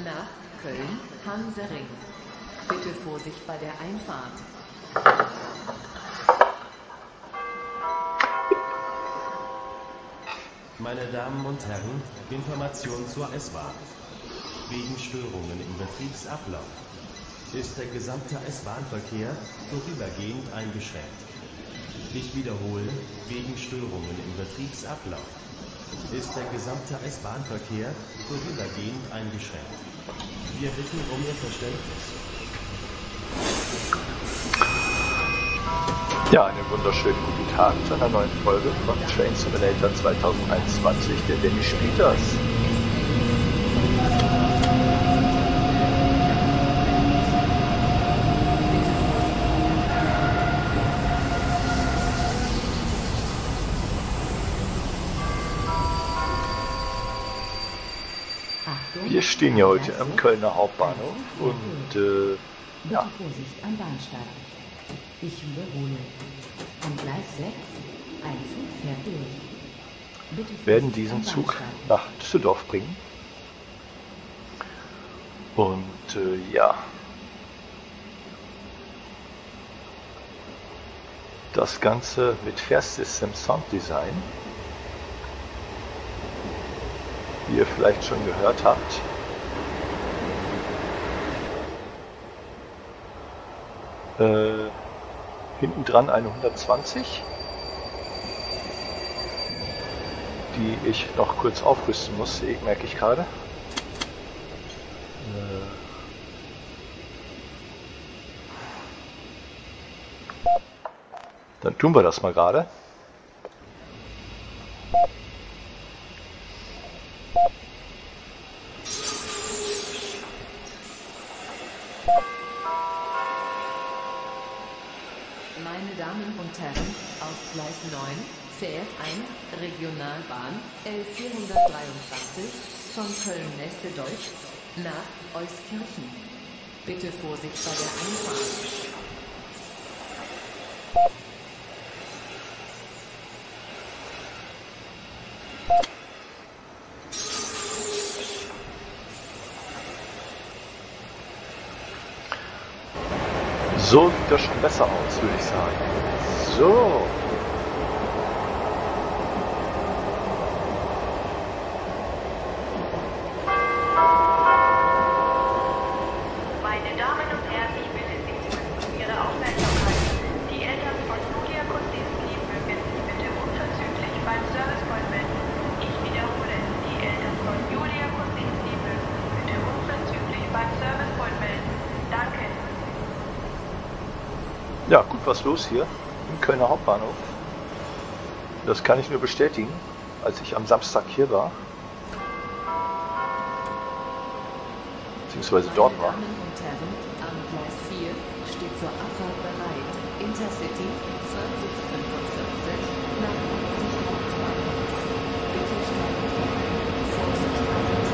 nach Köln, Hansering. Bitte Vorsicht bei der Einfahrt. Meine Damen und Herren, Information zur S-Bahn. Wegen Störungen im Betriebsablauf ist der gesamte S-Bahn-Verkehr vorübergehend eingeschränkt. Ich wiederhole, wegen Störungen im Betriebsablauf ist der gesamte S-Bahn-Verkehr vorübergehend eingeschränkt. Wir bitten um Ihr Verständnis. Ja, einen wunderschönen guten Tag zu einer neuen Folge von Train Simulator 2021, der Danny spielt das. Wir stehen ja heute am Kölner Hauptbahnhof und ja. Vorsicht am Bahnsteig. Ich wiederhole. Am Gleis 6, ein Zug fährt durch. Werden diesen Zug nach Düsseldorf bringen. Und ja. Das Ganze mit Fairsystem Sound Design. Wie ihr vielleicht schon gehört habt. Hinten dran eine 120, die ich noch kurz aufrüsten muss, merke ich gerade. Dann tun wir das mal gerade. Meine Damen und Herren, auf Gleis 9 fährt ein Regionalbahn L423 von Köln-Neste-Deutz nach Euskirchen. Bitte Vorsicht bei der Einfahrt. So sieht das schon besser aus, würde ich sagen. So. Meine Damen und Herren, ich bitte Sie um Ihre Aufmerksamkeit. Die Eltern von Julia Kosinski mögen sich bitte unverzüglich beim Servicepoint melden. Ich wiederhole, die Eltern von Julia Kosinski mögen sich bitte unverzüglich beim Servicepoint melden. Danke. Ja, gut was los hier im Kölner Hauptbahnhof. Das kann ich nur bestätigen, als ich am Samstag hier war. Beziehungsweise dort war. Meine Damen und Herren, am Gleis 4 steht zur Abfahrt bereit Intercity 2045 nach Leipzig Hauptbahnhof. Bitte steigen Sie ein. Vorsicht bei der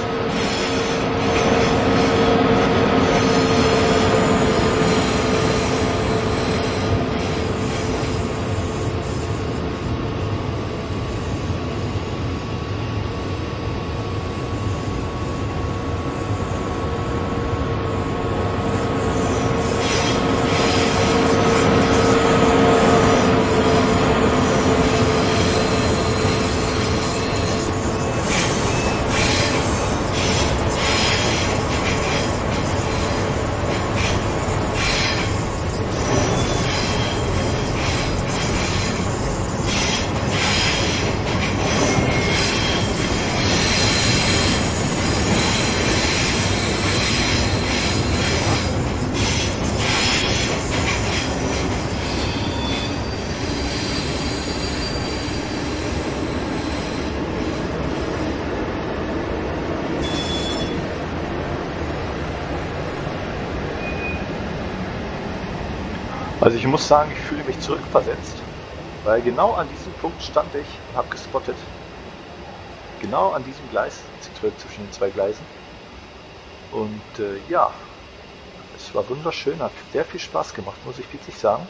Also ich muss sagen, ich fühle mich zurückversetzt, weil genau an diesem Punkt stand ich und habe gespottet. Genau an diesem Gleis, zwischen den zwei Gleisen. Und ja, es war wunderschön, hat sehr viel Spaß gemacht, muss ich wirklich sagen.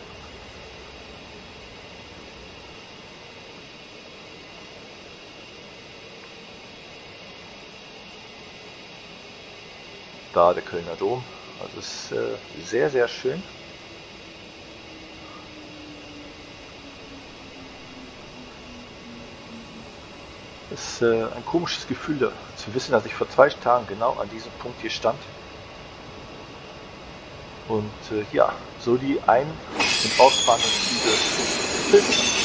da der Kölner Dom. Also es ist sehr, sehr schön. Es ist ein komisches Gefühl, zu wissen, dass ich vor 2 Tagen genau an diesem Punkt hier stand. Und ja, so die ein- und ausfahrenden Züge filmen.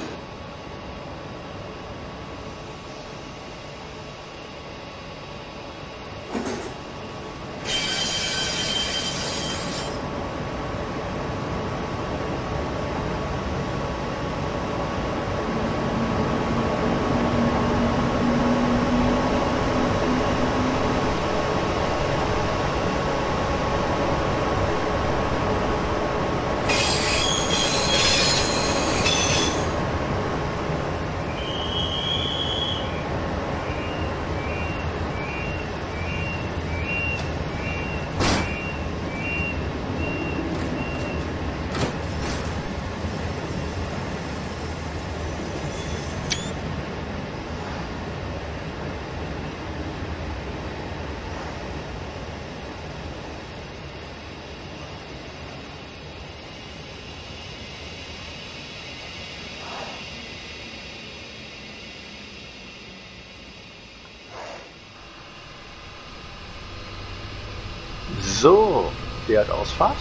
So, der hat Ausfahrt.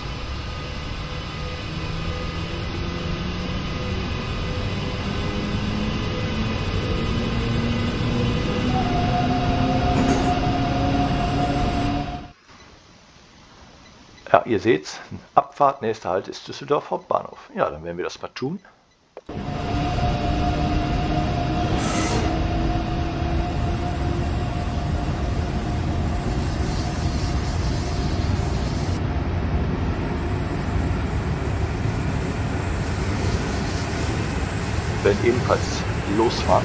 Ja, ihr seht's, Abfahrt, nächster Halt ist Düsseldorf Hauptbahnhof. Ja, dann werden wir das mal tun. Wir werden ebenfalls losfahren.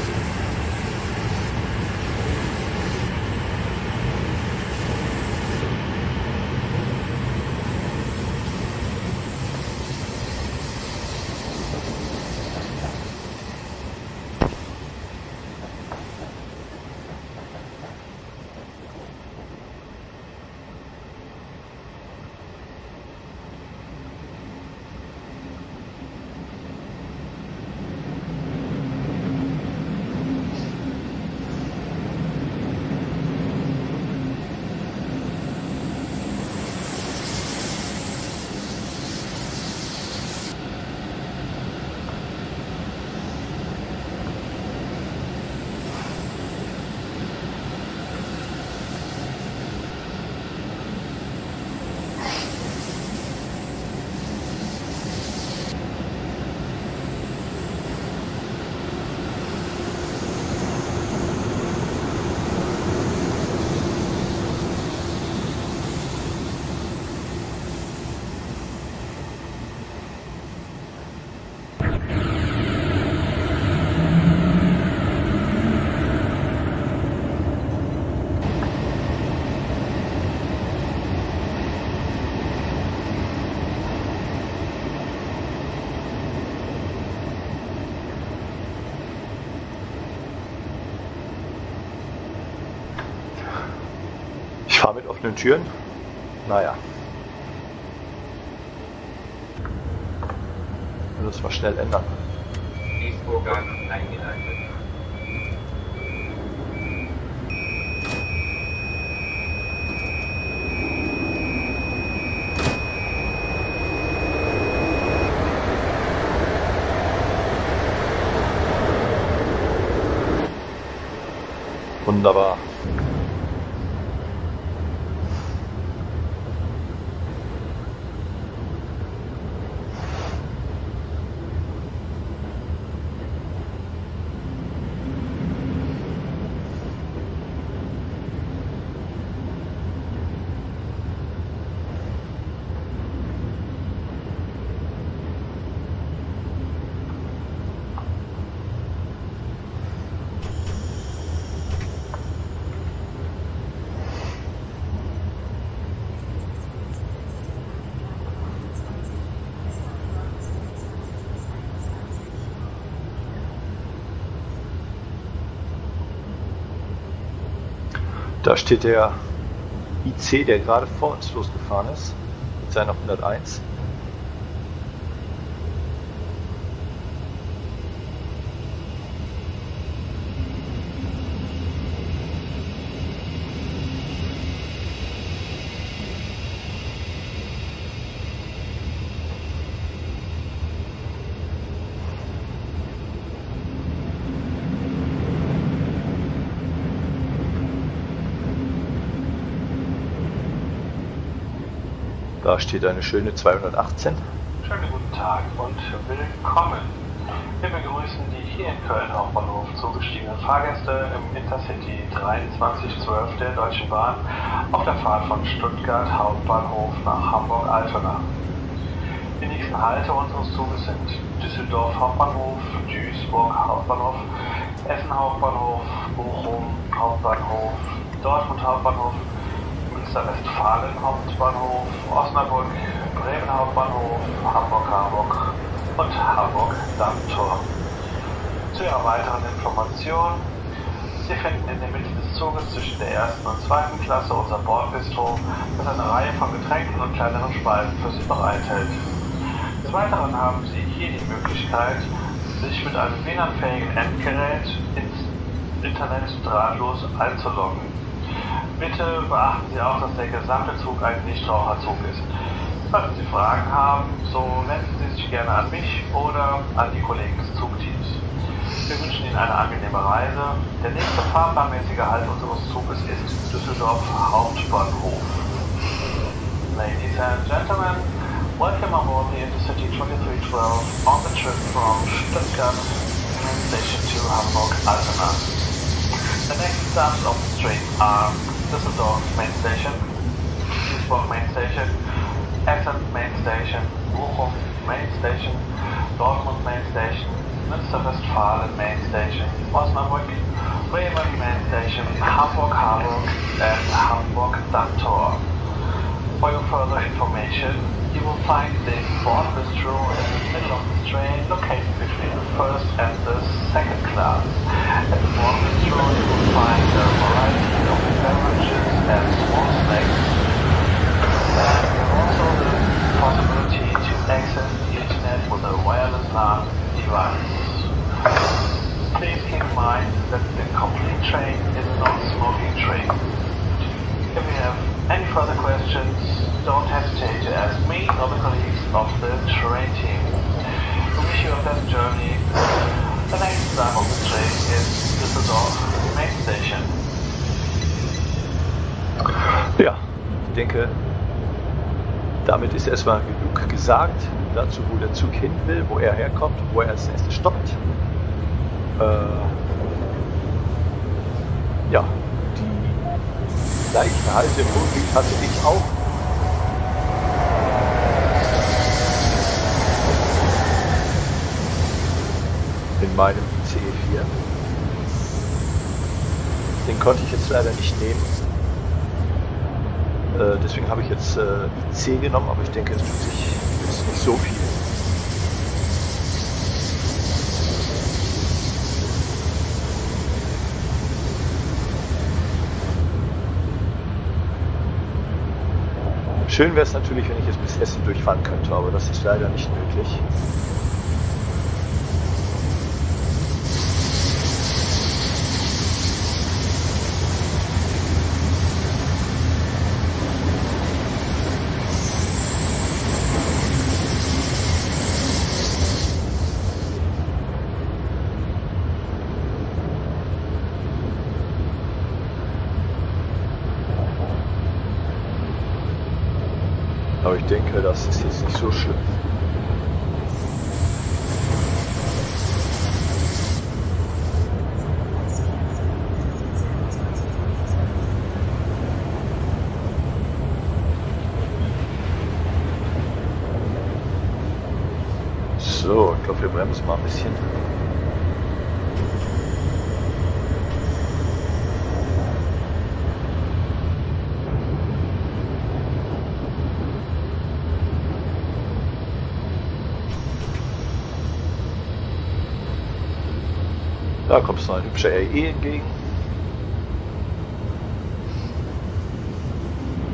Ich fahre mit offenen Türen. Naja. Wir müssen mal schnell ändern. Duisburger eingeleitet. Wunderbar. Da steht der IC, der gerade vor uns losgefahren ist, mit seiner 101. Da steht eine schöne 218. Schönen guten Tag und willkommen. Wir begrüßen die hier in Köln Hauptbahnhof zugestiegenen Fahrgäste im Intercity 2312 der Deutschen Bahn auf der Fahrt von Stuttgart Hauptbahnhof nach Hamburg-Altona. Die nächsten Halte unseres Zuges sind Düsseldorf Hauptbahnhof, Duisburg Hauptbahnhof, Essen Hauptbahnhof, Bochum Hauptbahnhof, Dortmund Hauptbahnhof, Münster-Westfalen Hauptbahnhof, Osnabrück, Bremen Hauptbahnhof, Hamburg und Hamburg-Dammtor. Zu Ihrer weiteren Information: Sie finden in der Mitte des Zuges zwischen der ersten und zweiten Klasse unser Bordbistro, das eine Reihe von Getränken und kleineren Speisen für Sie bereithält. Des Weiteren haben Sie hier die Möglichkeit, sich mit einem WLAN-fähigen Endgerät ins Internet drahtlos einzuloggen. Bitte beachten Sie auch, dass der gesamte Zug ein Nichtraucherzug ist. Sollten Sie Fragen haben, so wenden Sie sich gerne an mich oder an die Kollegen des Zugteams. Wir wünschen Ihnen eine angenehme Reise. Der nächste fahrplanmäßige Halt unseres Zuges ist Düsseldorf Hauptbahnhof. Ladies and gentlemen, welcome aboard the Intercity 2312 on the trip from Stuttgart main station to Hamburg-Altona. The next stops of the train are Düsseldorf main station, Duisburg main station, Essen main station, Bochum main station, Dortmund main station, Münster-Westfalen main station, Osnabrück, Bremen main station, Hamburg and Hamburg-Dammtor. For your further information, you will find the board bistro in the middle of the train, located between the first and the second class. At the board bistro, you will find a variety of beverages and small snacks. And also the possibility to access the internet with a wireless LAN device. Please keep in mind that the complete train is a non-smoking train. If you have any further questions, don't hesitate to ask me or the colleagues of the train team. We wish you a pleasant journey. The next stop of the train is Düsseldorf main station. Ja, ich denke, damit ist erstmal genug gesagt dazu, wo der Zug hin will, wo er herkommt, wo er als nächstes stoppt. Ja, die gleichen Halte im Rückweg hatte ich auch. In meinem CE4. Den konnte ich jetzt leider nicht nehmen. Deswegen habe ich jetzt IC genommen, aber ich denke, es tut sich jetzt nicht so viel. Schön wäre es natürlich, wenn ich jetzt bis Essen durchfahren könnte, aber das ist leider nicht möglich. Aber ich denke, das ist jetzt nicht so schlimm. So, ich glaube, wir bremsen mal ein bisschen. Da kommt es noch ein hübscher RE entgegen.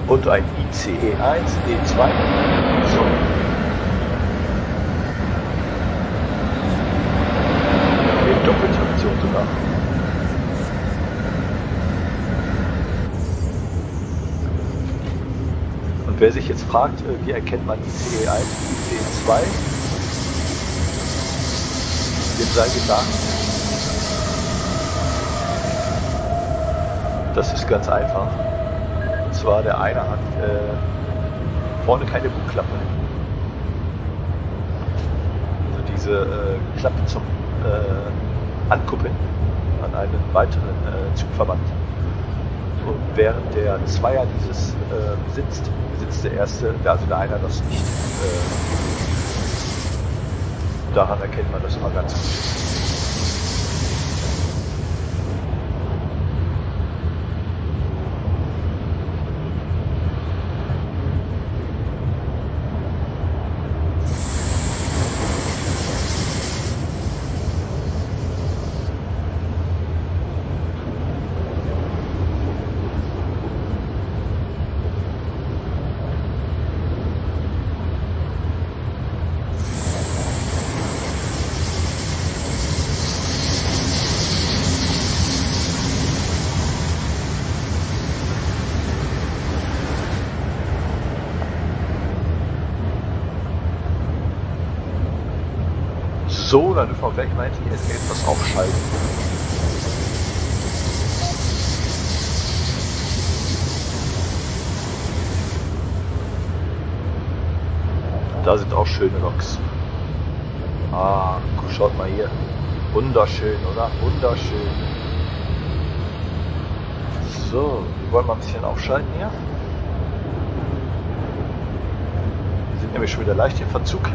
Und ein ICE 1, E2. So. In Doppeltraktion sogar. Und wer sich jetzt fragt, wie erkennt man ICE 1 und ICE 2, dem sei gesagt, das ist ganz einfach. Und zwar der eine hat vorne keine Bugklappe. Also diese Klappe zum Ankuppeln an einen weiteren Zugverband. Und während der Zweier dieses besitzt der erste, also der Einer das nicht. Daran erkennt man das immer ganz gut. So, dann dürfen wir gleich mal endlich etwas aufschalten. Da sind auch schöne Loks. Ah, schaut mal hier. Wunderschön, oder? Wunderschön. So, wir wollen mal ein bisschen aufschalten hier. Wir sind nämlich schon wieder leicht im Verzug.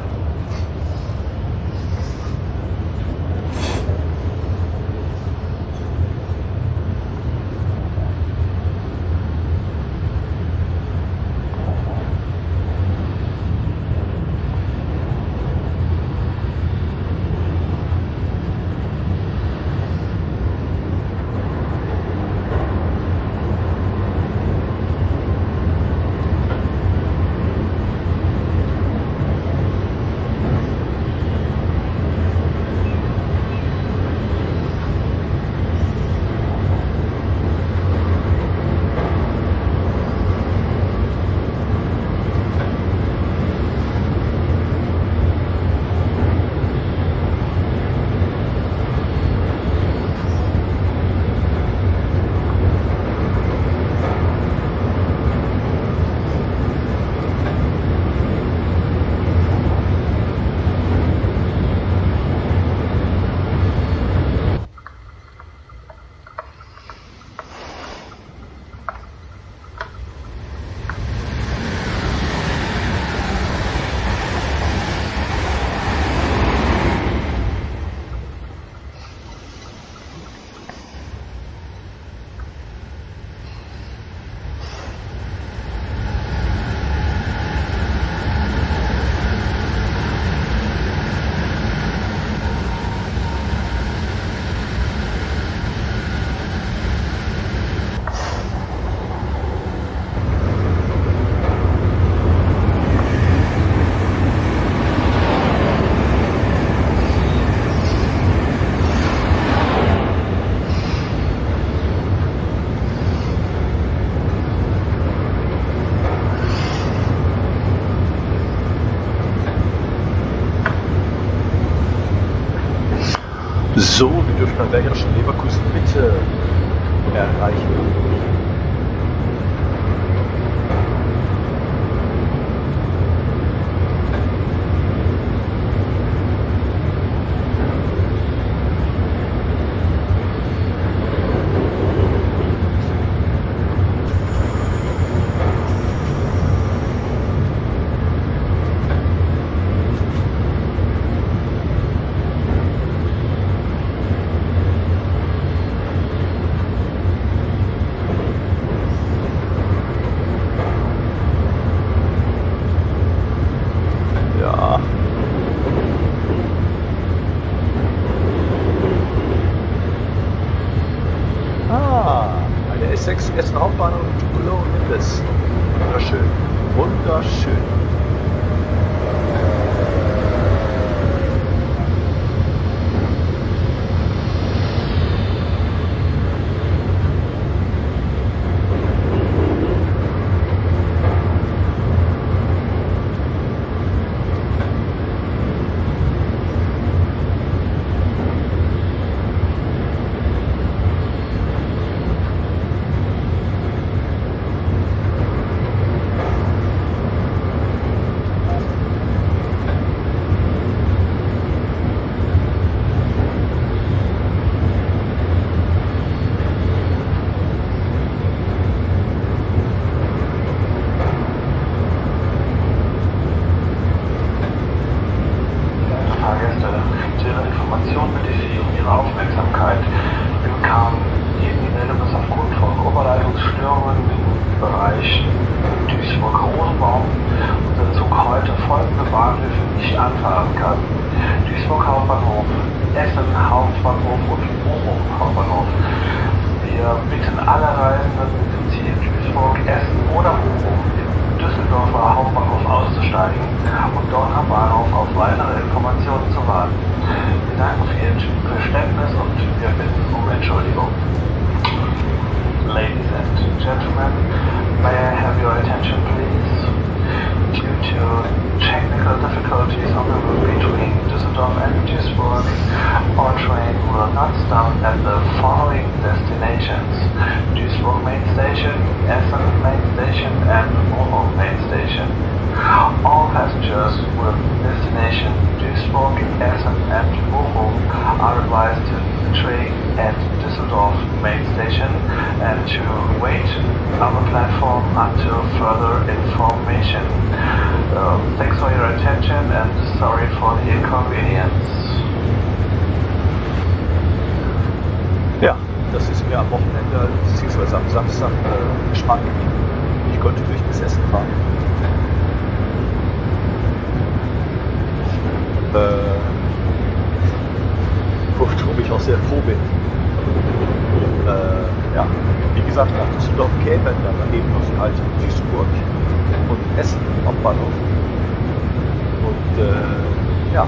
So, wir dürfen dann gleich auch schon Leverkusen Mitte erreichen. der S6 Essen Hauptbahnhof Tucolo Nimbus. Wunderschön. Wunderschön. Ja, das ist mir am Wochenende bzw. am Samstag Geschmack gegeben. Ich konnte durch das Essen fahren. Worüber ich auch sehr froh bin. Ja, wie gesagt, nach Düsseldorf kämen dann eben noch halt Duisburg und Essen Hauptbahnhof. Und ja.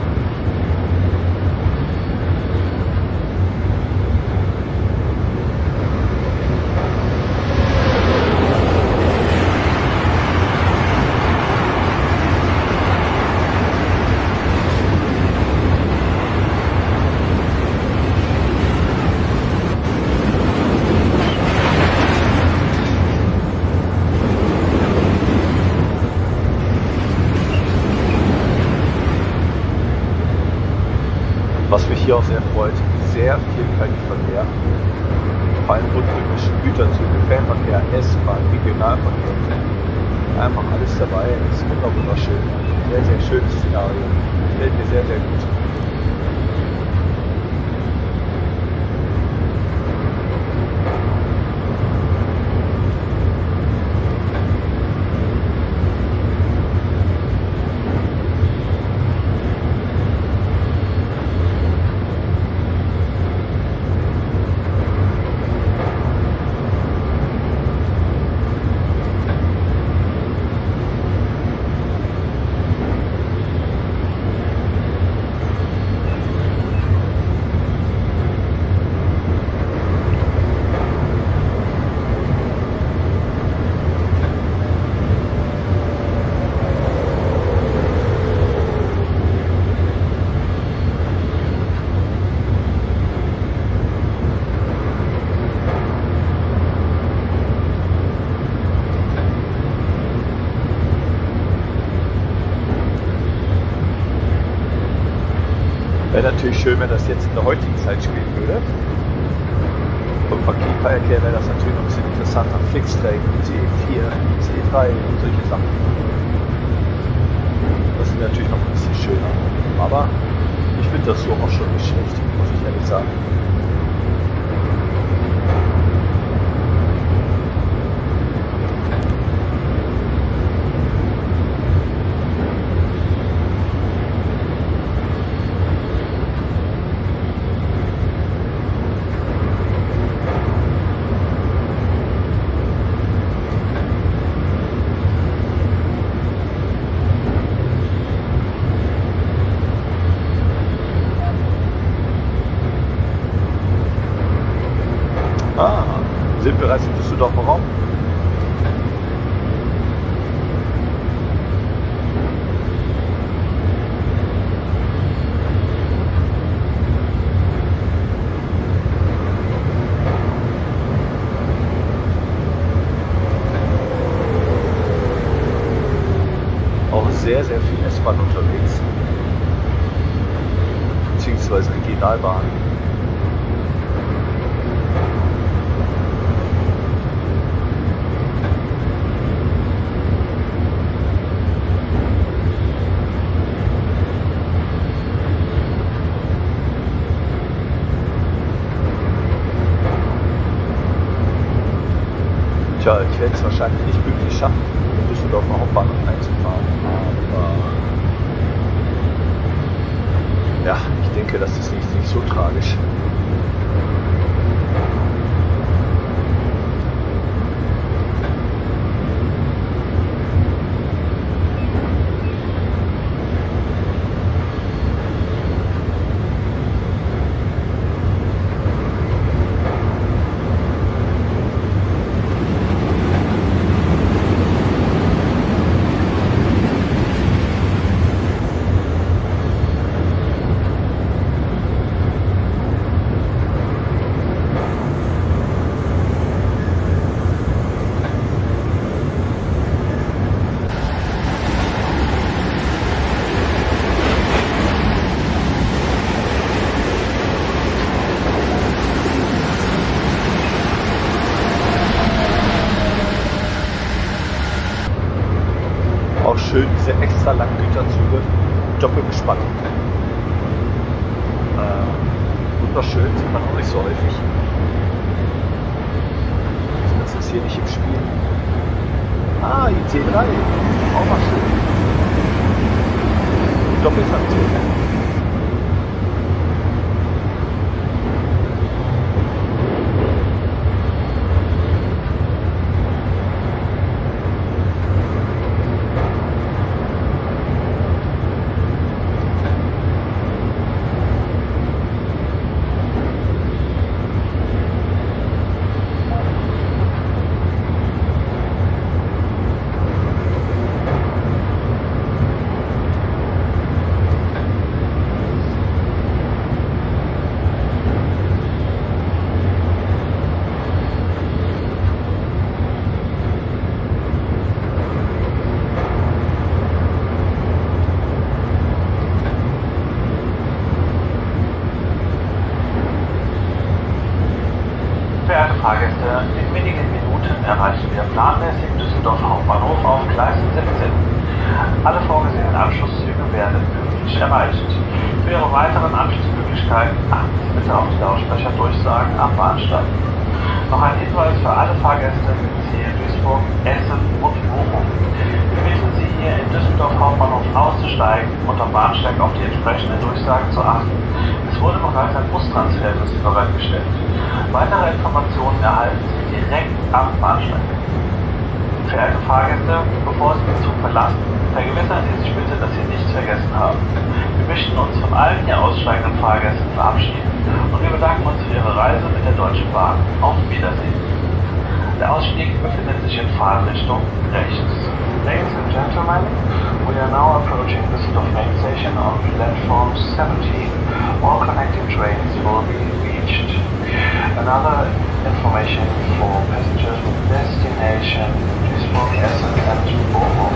Was mich hier auch sehr freut, sehr viel KI-Verkehr, vor allem rundrückischen Güterzüge, Fernverkehr, S-Bahn, Regionalverkehr, einfach alles dabei, das ist wunderschön, sehr, sehr schönes Szenario, gefällt mir sehr, sehr gut. Wäre natürlich schön, wenn das jetzt in der heutigen Zeit spielen würde. Vom Verkehr wäre das natürlich noch ein bisschen interessanter. Flixtrain, CE4, CE3 und solche Sachen. Das ist natürlich noch ein bisschen schöner. Aber ich finde das so auch schon nicht schlecht, muss ich ehrlich sagen. Düsseldorfer Raum. Auch sehr, sehr viel S-Bahn unterwegs. Beziehungsweise Regionalbahn. Tja, ich werde es wahrscheinlich nicht pünktlich schaffen, in Düsseldorfer Hauptbahnhof einzufahren. Aber ja, ich denke, das ist nicht so tragisch. Auch schön diese extra langen Güterzüge, doppelgespannt. Wunderschön, sieht man auch nicht so häufig. Das ist hier nicht im Spiel. Ah, IC3, auch mal schön. Doppeltaktion. Verehrte Fahrgäste, in wenigen Minuten erreichen wir planmäßig Düsseldorf Hauptbahnhof auf Gleis 17. Alle vorgesehenen Anschlusszüge werden pünktlich erreicht. Für Ihre weiteren Anschlussmöglichkeiten achten Sie bitte auf die Lautsprecherdurchsagen am Bahnsteig. Noch ein Hinweis für alle Fahrgäste mit Ziel Duisburg, Essen und Bochum. Wir bitten Sie hier in Düsseldorf Hauptbahnhof auszusteigen und am Bahnsteig auf die entsprechenden Durchsagen zu achten. Es wurde bereits ein Bustransfer für Sie bereitgestellt. Weitere Informationen erhalten Sie direkt am Bahnsteig. Verehrte Fahrgäste, bevor Sie den Zug verlassen, vergewissern Sie sich bitte, dass Sie nichts vergessen haben. Wir möchten uns von allen hier aussteigenden Fahrgästen verabschieden und wir bedanken uns für Ihre Reise mit der Deutschen Bahn. Auf Wiedersehen. Der Ausstieg befindet sich in Fahrtrichtung rechts. Ladies and gentlemen, we are now approaching Düsseldorf main station on platform 17. All connecting trains will be reached. Another information for passengers with destination Duisburg, Essen and Bochum.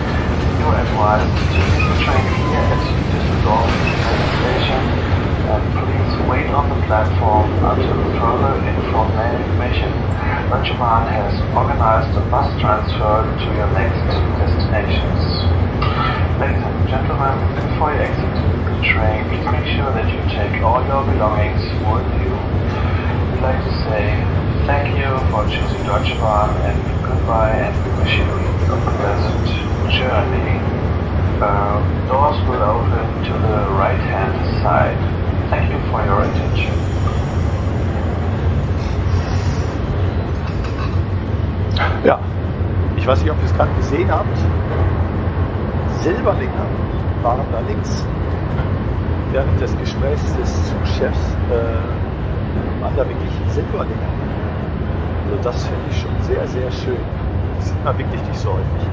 You are advised to leave the train here at Düsseldorf main station and please wait on the platform until further information. Deutsche Bahn has organized a bus transfer to your next destinations. Ladies and gentlemen, before you exit the train, please make sure that you take all your belongings with you. We'd like to say thank you for choosing Deutsche Bahn and goodbye, and we wish you a pleasant journey. Doors will open to the right-hand side. Thank you for your attention. Ja, ich weiß nicht, ob ihr es gerade gesehen habt. Silberlinge waren da links. Während des Gesprächs des Zugchefs waren da wirklich Silberlinge. Also das finde ich schon sehr, sehr schön. Das sieht man wirklich nicht so häufig.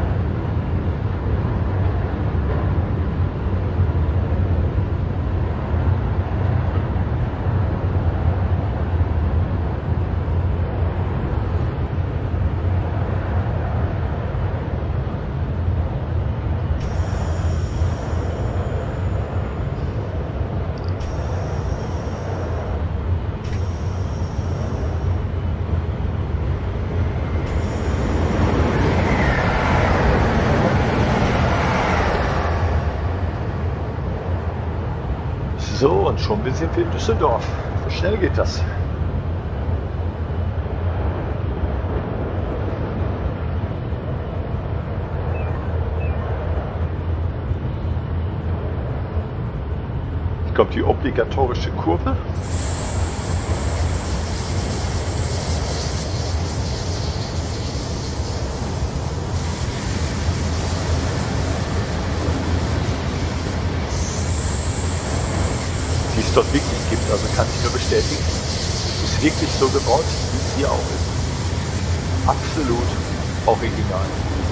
So, und schon sind wir in Düsseldorf. So schnell geht das. Hier kommt die obligatorische Kurve. Die es dort wirklich gibt, also kann ich nur bestätigen, ist wirklich so gebaut, wie es hier auch ist. Absolut original.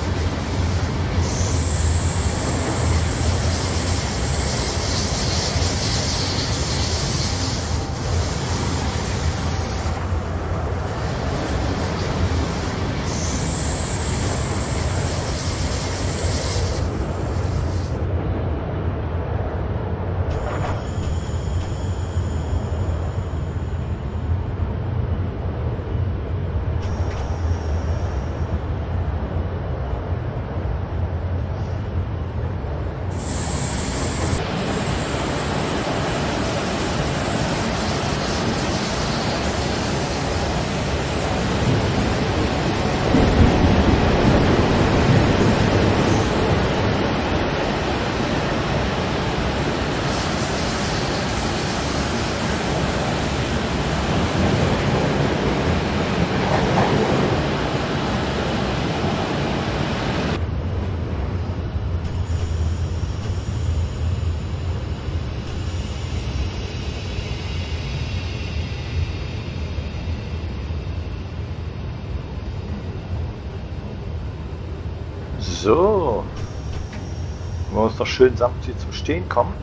So, wollen wir uns noch schön samt hier zum Stehen kommen.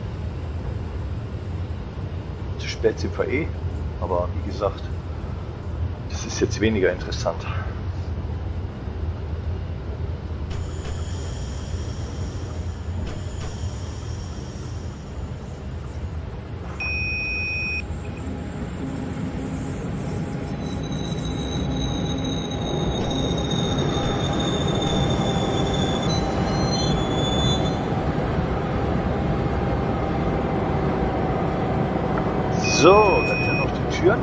Zu spät sind wir eh, aber wie gesagt, das ist jetzt weniger interessant. So, dann sind noch die Türen.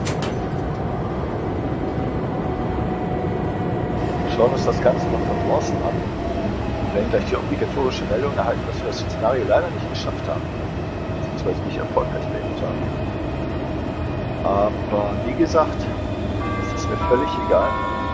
Schauen uns das Ganze noch von draußen an. Wir werden gleich die obligatorische Meldung erhalten, dass wir das Szenario leider nicht geschafft haben. Beziehungsweise nicht erfolgreich beendet haben. Aber wie gesagt, es ist mir völlig egal.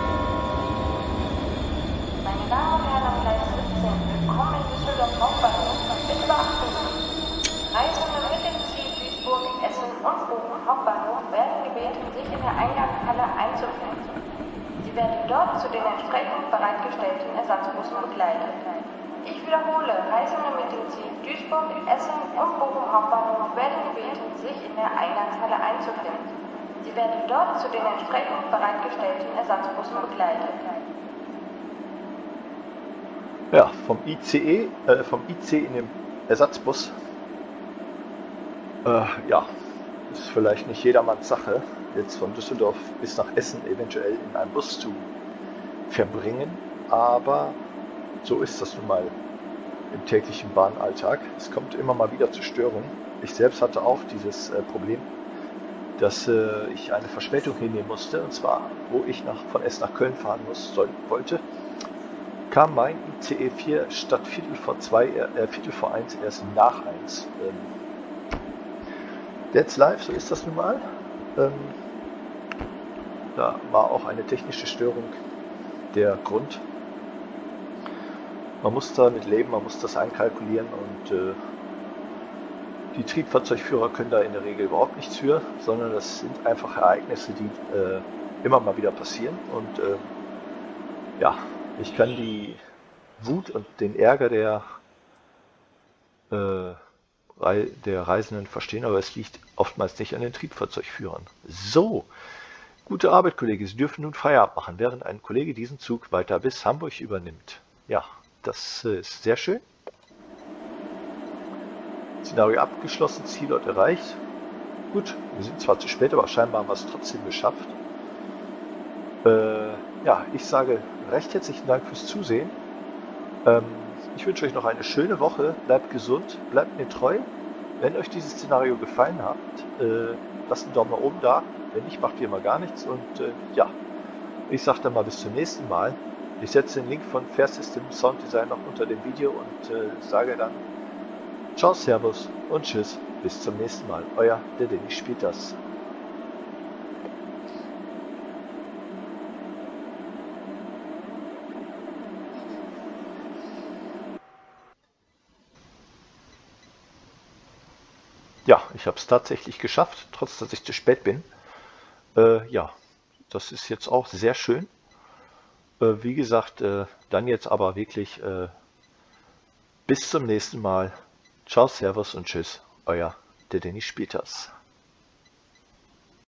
Meine Damen und Herren am Gleis 17, willkommen in Düsseldorf Hauptbahnhof. Bitte beachten Sie, Reisende mit dem Ziel Duisburg, Essen und Bochum Hauptbahnhof werden gebeten, sich in der Eingangshalle einzufinden. Sie werden dort zu den entsprechend bereitgestellten Ersatzbussen begleitet. Ich wiederhole, Reisende mit dem Ziel Duisburg, Essen und Bochum Hauptbahnhof werden gebeten, sich in der Eingangshalle einzufinden. Sie werden dort zu den entsprechend bereitgestellten Ersatzbussen begleitet. Ja, vom IC in den Ersatzbus. Ja, ist vielleicht nicht jedermanns Sache, jetzt von Düsseldorf bis nach Essen eventuell in einem Bus zu verbringen, aber so ist das nun mal im täglichen Bahnalltag. Es kommt immer mal wieder zu Störungen. Ich selbst hatte auch dieses Problem, dass ich eine Verspätung hinnehmen musste, und zwar, wo ich von Essen nach Köln fahren wollte, kam mein ICE 4 statt Viertel vor 1 erst nach 1. That's live, so ist das nun mal. Da war auch eine technische Störung der Grund. Man muss damit leben, man muss das einkalkulieren, und die Triebfahrzeugführer können da in der Regel überhaupt nichts für, sondern das sind einfach Ereignisse, die immer mal wieder passieren. Und ja, ich kann die Wut und den Ärger der Reisenden verstehen, aber es liegt oftmals nicht an den Triebfahrzeugführern. So, gute Arbeit, Kollege. Sie dürfen nun Feierabend machen, während ein Kollege diesen Zug weiter bis Hamburg übernimmt. Ja, das ist sehr schön. Szenario abgeschlossen, Zielort erreicht. Gut, wir sind zwar zu spät, aber scheinbar haben wir es trotzdem geschafft. Ja, ich sage recht herzlichen Dank fürs Zusehen. Ich wünsche euch noch eine schöne Woche. Bleibt gesund, bleibt mir treu. Wenn euch dieses Szenario gefallen hat, lasst einen Daumen nach oben da. Wenn nicht, macht ihr mal gar nichts. Und ja, ich sage dann mal bis zum nächsten Mal. Ich setze den Link von Fair System Sound Design noch unter dem Video und sage dann ciao, servus und tschüss. Bis zum nächsten Mal. Euer der Denny spielt das. Ja, ich habe es tatsächlich geschafft, trotz dass ich zu spät bin. Ja, das ist jetzt auch sehr schön. Wie gesagt, dann jetzt aber wirklich bis zum nächsten Mal. Ciao, servus und tschüss. Euer der Denny spielt das.